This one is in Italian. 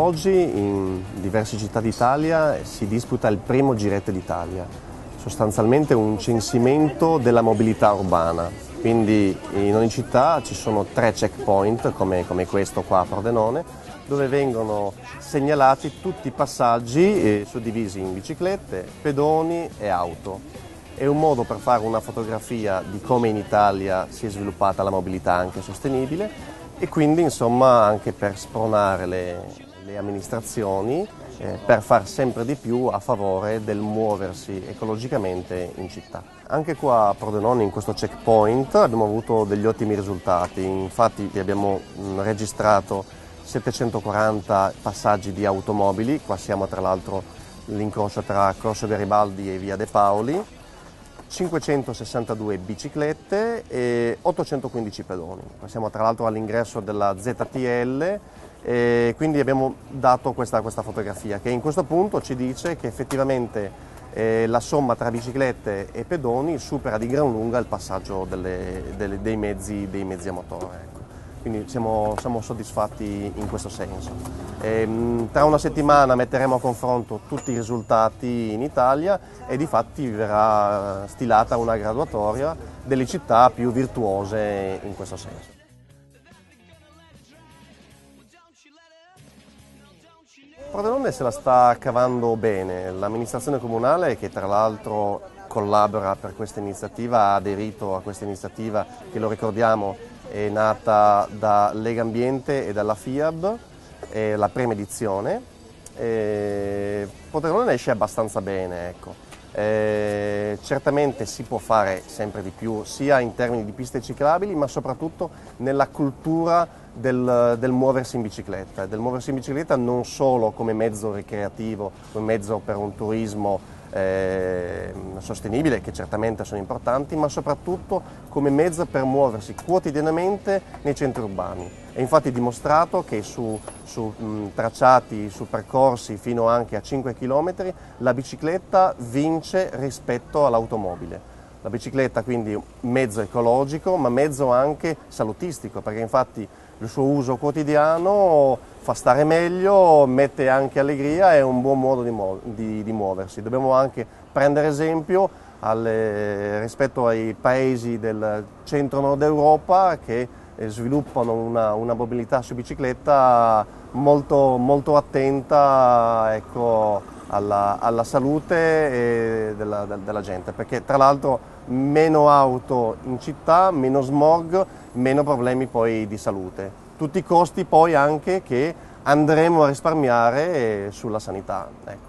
Oggi in diverse città d'Italia si disputa il primo Giretto d'Italia, sostanzialmente un censimento della mobilità urbana. Quindi in ogni città ci sono 3 checkpoint come questo qua a Pordenone, dove vengono segnalati tutti i passaggi suddivisi in biciclette, pedoni e auto. È un modo per fare una fotografia di come in Italia si è sviluppata la mobilità anche sostenibile e quindi insomma anche per spronare le amministrazioni per far sempre di più a favore del muoversi ecologicamente in città. Anche qua a Pordenone in questo checkpoint abbiamo avuto degli ottimi risultati, infatti abbiamo registrato 740 passaggi di automobili, qua siamo tra l'altro l'incrocio tra Corso Garibaldi e Via De Paoli, 562 biciclette e 815 pedoni. Siamo tra l'altro all'ingresso della ZTL e quindi abbiamo dato questa fotografia che in questo punto ci dice che effettivamente la somma tra biciclette e pedoni supera di gran lunga il passaggio dei mezzi a motore. Ecco. Quindi siamo soddisfatti in questo senso. Tra una settimana metteremo a confronto tutti i risultati in Italia e difatti verrà stilata una graduatoria delle città più virtuose in questo senso. Pordenone se la sta cavando bene, l'amministrazione comunale che tra l'altro collabora per questa iniziativa, ha aderito a questa iniziativa che lo ricordiamo è nata da Lega Ambiente e dalla FIAB, la prima edizione. Pordenone esce abbastanza bene, ecco. Certamente si può fare sempre di più, sia in termini di piste ciclabili, ma soprattutto nella cultura del muoversi in bicicletta non solo come mezzo ricreativo, come mezzo per un turismo sostenibile, che certamente sono importanti, ma soprattutto come mezzo per muoversi quotidianamente nei centri urbani. È infatti dimostrato che su tracciati, su percorsi fino anche a 5 km, la bicicletta vince rispetto all'automobile. La bicicletta quindi mezzo ecologico, ma mezzo anche salutistico, perché infatti il suo uso quotidiano fa stare meglio, mette anche allegria, è un buon modo di muoversi. Dobbiamo anche prendere esempio rispetto ai paesi del centro-nord Europa che sviluppano una mobilità su bicicletta molto attenta, ecco, alla salute della gente, perché tra l'altro meno auto in città, meno smog, meno problemi poi di salute. Tutti i costi poi anche che andremo a risparmiare sulla sanità. Ecco.